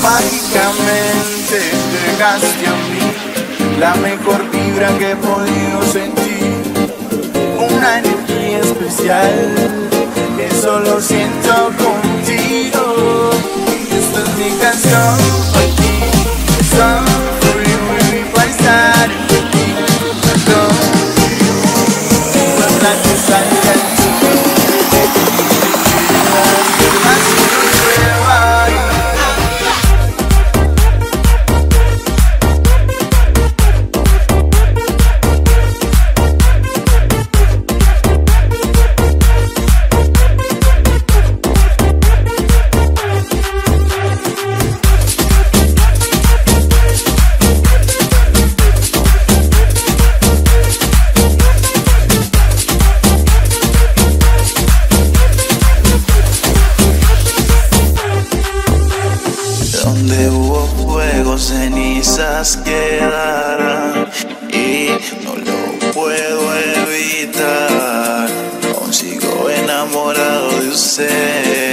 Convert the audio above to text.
Mágicamente entregaste a mí la mejor vibra que he podido sentir, una energía especial que solo siento contigo. Y esta es mi canción para ti, son free para estar en ti. Cuando que salga el sol, así no llueva. Donde hubo fuego, cenizas quedarán y no lo puedo evitar. Aún sigo enamorado de usted.